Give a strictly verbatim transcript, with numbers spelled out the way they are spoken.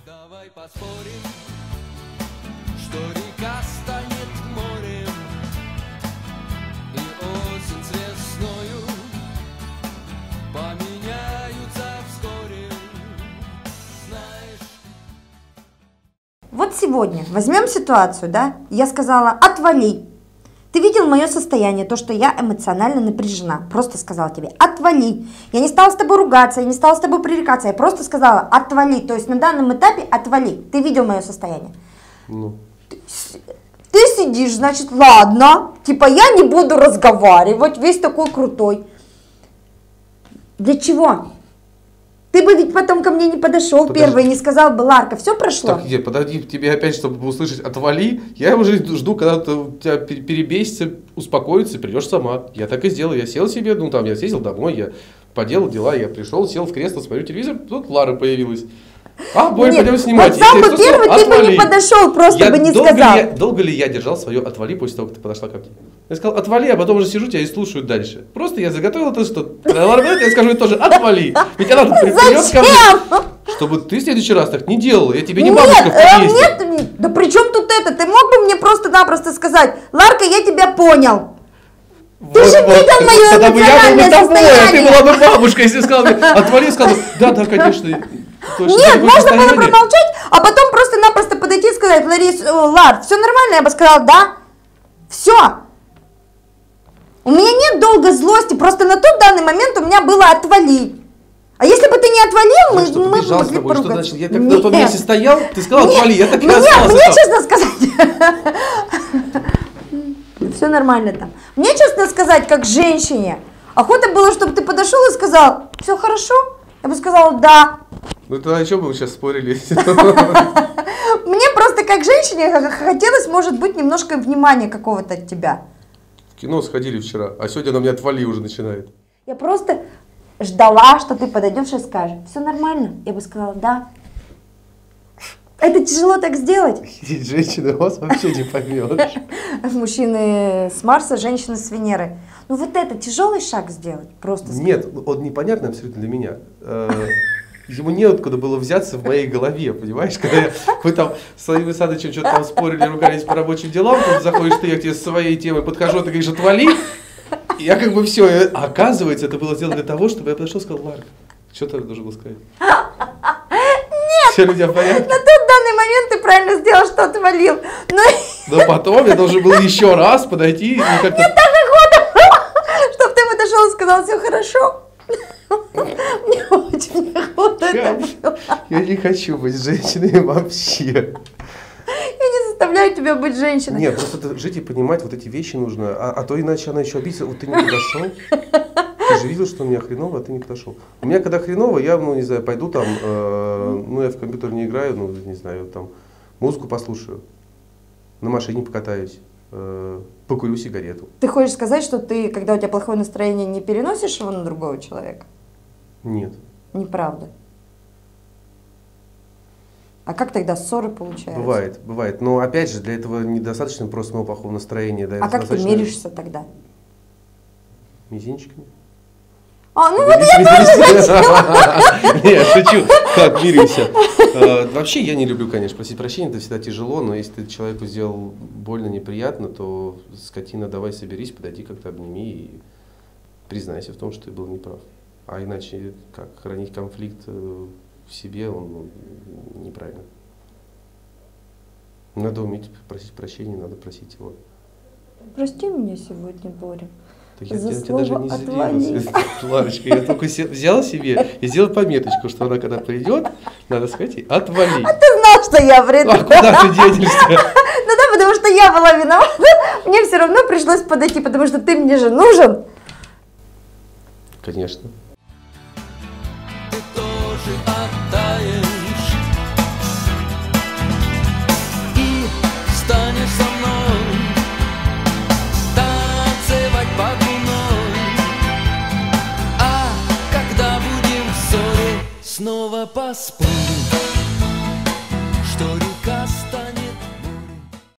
Давай поспорим, что река станет морем, и осень с весною поменяются вскоре, знаешь. Вот сегодня возьмем ситуацию, да? Я сказала: отвали. Ты видел мое состояние, то, что я эмоционально напряжена. Просто сказала тебе: отвали. Я не стала с тобой ругаться, я не стала с тобой пререкаться. Я просто сказала: отвали. То есть на данном этапе отвали. Ты видел мое состояние? Ну. Ты, ты сидишь, значит, ладно. Типа я не буду разговаривать, весь такой крутой. Для чего? Ты бы ведь потом ко мне не подошел Подожди. первый и не сказал бы: Ларка, все прошло. Так, нет, подожди, тебе опять, чтобы услышать «отвали», я уже жду, когда ты, у тебя перебесится, успокоится, и придешь сама. Я так и сделал, я сел себе, ну там я съездил домой, я поделал дела, я пришел, сел в кресло, смотрю телевизор, тут Лара появилась. А, Боря, пойдем снимать. Вот сам бы первый ты бы не подошел, просто я бы не долго сказал. Ли я, долго ли я держал свое «отвали» после того, как ты подошла ко мне? Я сказал: отвали, а потом уже сижу тебя и слушаю дальше. Просто я заготовил то, что Лара, я скажу тоже: отвали. Ведь она тут придет ко мне, чтобы ты в следующий раз так не делала. Я тебе не бабушка нет, в подъезде. Нет, нет, да при чем тут это? Ты мог бы мне просто-напросто сказать: Ларка, я тебя понял. Вот, Ты же вот, видел мое тогда бы я был бы эмоциональное тобой, а ты состояние. была бы бабушкой, если сказала мне: отвали, сказала: да, да, конечно. Точно, Нет, такое можно было состояние. промолчать, а потом просто-напросто подойти и сказать: Ларис, э, Лар, все нормально? Я бы сказала: да. Все. У меня нет долго злости, просто на тот данный момент у меня было отвали. А если бы ты не отвалил, мы, Что, мы побежал с могли тобой, что поругаться. значит? Я как на том месте стоял, ты сказал: Нет, отвали, я так и мне, остался мне там. честно сказать, все нормально там. Мне честно сказать, как женщине, охота было, чтобы ты подошел и сказал: все хорошо? Я бы сказала: да. Ну тогда о чем бы мы сейчас спорили? Мне просто как женщине хотелось, может быть, немножко внимания какого-то от тебя. В кино сходили вчера, а сегодня на меня «отвали» уже начинает. Я просто ждала, что ты подойдешь и скажешь: все нормально? Я бы сказала: да. Это тяжело так сделать. Женщина вас вообще не поймешь. Мужчины с Марса, женщины с Венеры. Ну вот это тяжелый шаг сделать, просто сказать. Нет, он непонятный абсолютно для меня. Ему неоткуда было взяться в моей голове, понимаешь? Когда вы там с Владимиром Александровичем что-то там спорили, ругались по рабочим делам, тут заходишь ты, я к тебе со своей темой подхожу, ты говоришь: отвали. И я как бы все, а оказывается, это было сделано для того, чтобы я подошел и сказал: Ларка, что ты должен был сказать? Нет! Все люди в порядке? На тот данный момент ты правильно сделал, что отвалил. Но, Но потом я должен был еще раз подойти и как-то... Мне так охота, чтобы ты подошел и сказал: все хорошо. Мне очень охота это было. Я не хочу быть женщиной вообще. Я не заставляю тебя быть женщиной. Нет, просто это жить и понимать вот эти вещи нужно, а, а то иначе она еще обидится: вот ты не подошел, ты же видел, что у меня хреново, а ты не подошел. У меня когда хреново, я, ну не знаю, пойду там, э, ну я в компьютер не играю, ну не знаю, там музыку послушаю, на машине покатаюсь, э, покурю сигарету. Ты хочешь сказать, что ты, когда у тебя плохое настроение, не переносишь его на другого человека? Нет. Неправда. А как тогда ссоры получаются? Бывает, бывает. Но опять же, для этого недостаточно просто моего плохого настроения. Да, А как ты достаточно миришься тогда? Мизинчиками. А, ну вот я тоже хотела. Нет, шучу. Как миримся? Вообще я не люблю, конечно, просить прощения, это всегда тяжело, но если ты человеку сделал больно, неприятно, то, скотина, давай соберись, подойди как-то, обними и признайся в том, что ты был неправ. А иначе как хранить конфликт в себе, он ну, неправильно. Надо уметь просить прощения, надо просить его. Прости меня сегодня, Боря. Я, За я, я даже слово не «отвали». злился, Ларочка, я только взял себе и сделал пометочку, что она когда придет, надо сказать ей: отвали. А ты знал, что я приду. А куда ты денешься? Ну да, потому что я была виновата. Мне все равно пришлось подойти, потому что ты мне же нужен. Конечно. Ты тоже оттаешь и станешь со мной танцевать под луной. А когда будем в ссоре, снова поспорим.